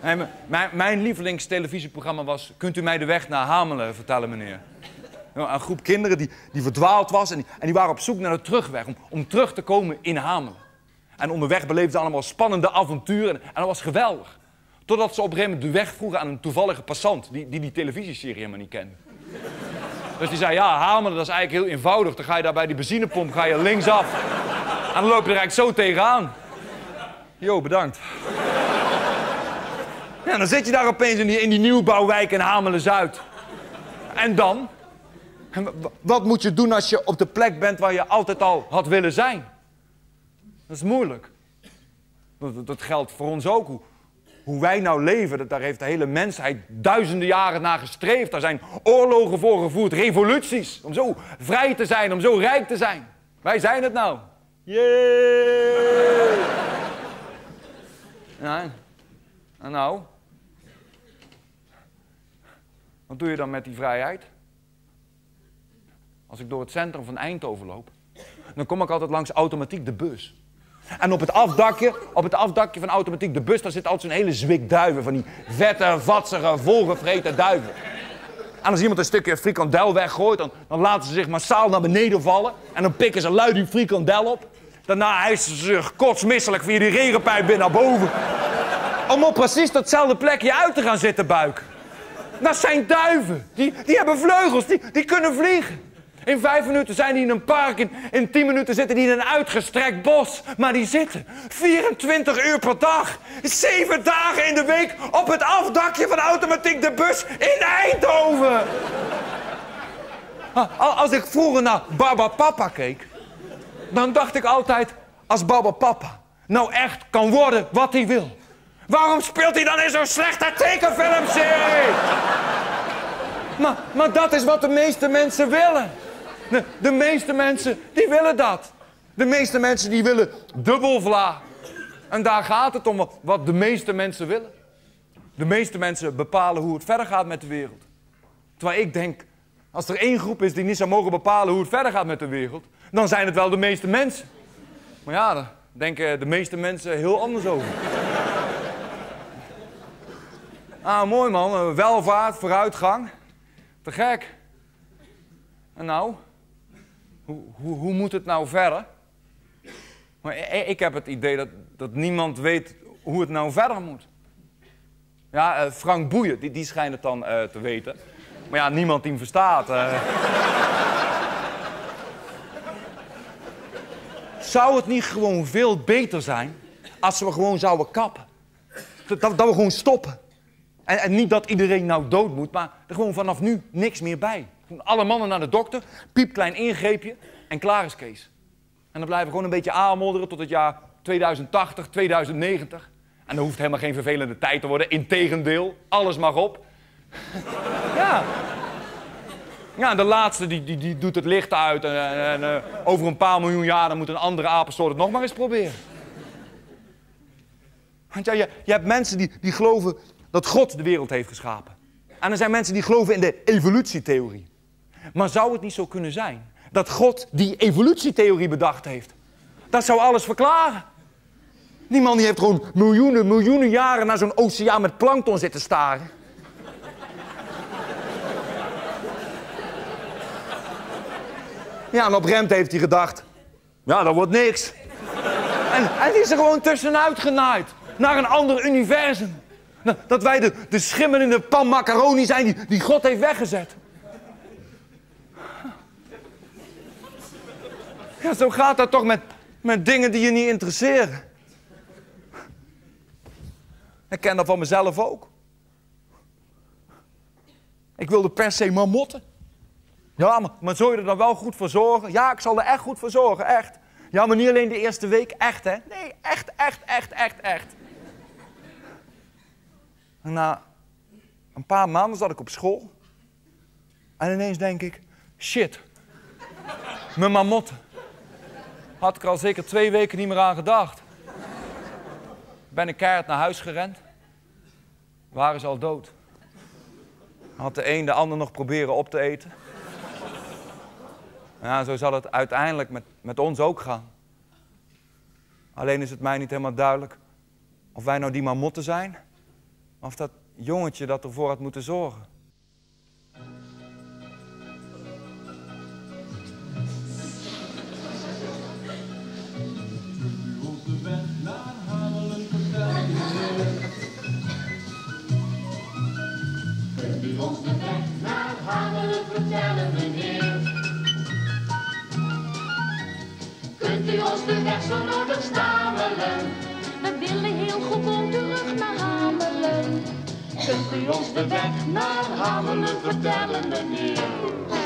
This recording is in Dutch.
Nee, mijn lievelingstelevisieprogramma was... Kunt u mij de weg naar Hamelen vertellen, meneer? Een groep kinderen die verdwaald was en die waren op zoek naar de terugweg. Om terug te komen in Hamelen. En onderweg beleefden ze allemaal spannende avonturen. En dat was geweldig. Totdat ze op een gegeven moment de weg vroegen aan een toevallige passant... die televisieserie helemaal niet kende. Dus die zei, ja, Hamelen, dat is eigenlijk heel eenvoudig. Dan ga je daar bij die benzinepomp linksaf. En dan loop je er eigenlijk zo tegenaan. Jo, bedankt. Ja, dan zit je daar opeens in die nieuwbouwwijk in Hamelen-Zuid. En dan? Wat moet je doen als je op de plek bent waar je altijd al had willen zijn? Dat is moeilijk. Dat geldt voor ons ook. Hoe wij nou leven, daar heeft de hele mensheid duizenden jaren naar gestreefd. Daar zijn oorlogen voor gevoerd, revoluties. Om zo vrij te zijn, om zo rijk te zijn. Wij zijn het nou. Jee! Ja, en nou? Wat doe je dan met die vrijheid? Als ik door het centrum van Eindhoven loop, dan kom ik altijd langs Automatiek de Bus. En op het afdakje van Automatiek de Bus, daar zit altijd zo'n hele zwik duiven. Van die vette, vatsige, volgevreten duiven. En als iemand een stukje frikandel weggooit, dan laten ze zich massaal naar beneden vallen. En dan pikken ze luid die frikandel op. Daarna hijsen ze zich kotsmisselijk via die regenpijp weer naar boven. Om op precies datzelfde plekje uit te gaan zitten buiken. Dat zijn duiven. Die hebben vleugels, die kunnen vliegen. In 5 minuten zijn die in een park, in 10 minuten zitten die in een uitgestrekt bos. Maar die zitten 24 uur per dag, 7 dagen in de week op het afdakje van Automatiek de Bus in Eindhoven. Als ik vroeger naar Barbapapa keek, dan dacht ik altijd, als Barbapapa nou echt kan worden wat hij wil, waarom speelt hij dan in zo'n slechte tekenfilmserie? Maar dat is wat de meeste mensen willen. De meeste mensen, die willen dat. De meeste mensen, die willen dubbelvla. En daar gaat het om, wat de meeste mensen willen. De meeste mensen bepalen hoe het verder gaat met de wereld. Terwijl ik denk, als er één groep is die niet zou mogen bepalen hoe het verder gaat met de wereld, dan zijn het wel de meeste mensen. Maar ja, daar denken de meeste mensen heel anders over. Ah, mooi man, welvaart, vooruitgang. Te gek. En nou? Hoe moet het nou verder? Maar ik heb het idee dat niemand weet hoe het nou verder moet. Ja, Frank Boeien, die schijnt het dan te weten. Maar ja, niemand die hem verstaat. Zou het niet gewoon veel beter zijn als we gewoon zouden kappen? Dat we gewoon stoppen. En niet dat iedereen nou dood moet, maar er gewoon vanaf nu niks meer bij. Gewoon alle mannen naar de dokter, piepklein ingreepje en klaar is Kees. En dan blijven we gewoon een beetje aanmodderen tot het jaar 2080, 2090. En dat hoeft helemaal geen vervelende tijd te worden. Integendeel, alles mag op. Ja. Ja, de laatste die doet het licht uit. En over een paar miljoen jaar dan moet een andere apensoort het nog maar eens proberen. Want ja, je hebt mensen die geloven dat God de wereld heeft geschapen. En er zijn mensen die geloven in de evolutietheorie. Maar zou het niet zo kunnen zijn dat God die evolutietheorie bedacht heeft? Dat zou alles verklaren. Die man die heeft gewoon miljoenen jaren naar zo'n oceaan met plankton zitten staren. Ja, en op Remt heeft hij gedacht, ja, dat wordt niks. En die is er gewoon tussenuit genaaid. Naar een ander universum. Dat wij de schimmelende pan macaroni zijn die God heeft weggezet. Ja, zo gaat dat toch met dingen die je niet interesseren. Ik ken dat van mezelf ook. Ik wilde per se marmotten. Ja, maar zul je er dan wel goed voor zorgen? Ja, ik zal er echt goed voor zorgen, echt. Ja, maar niet alleen de eerste week, echt hè? Nee, echt. En na een paar maanden zat ik op school. En ineens denk ik, shit, mijn marmotten. Had ik er al zeker 2 weken niet meer aan gedacht. Ben ik keihard naar huis gerend. Waren ze al dood. Had de een de ander nog proberen op te eten. Ja, zo zal het uiteindelijk met ons ook gaan. Alleen is het mij niet helemaal duidelijk of wij nou die marmotten zijn, Of dat jongetje dat ervoor had moeten zorgen. Kunt u ons de weg naar Hamelen vertellen, meneer? Kunt u ons de weg zo nodig stamelen? We willen heel gewoon terug naar Hamelen. Kunt u ons de weg naar Hamelen vertellen, meneer?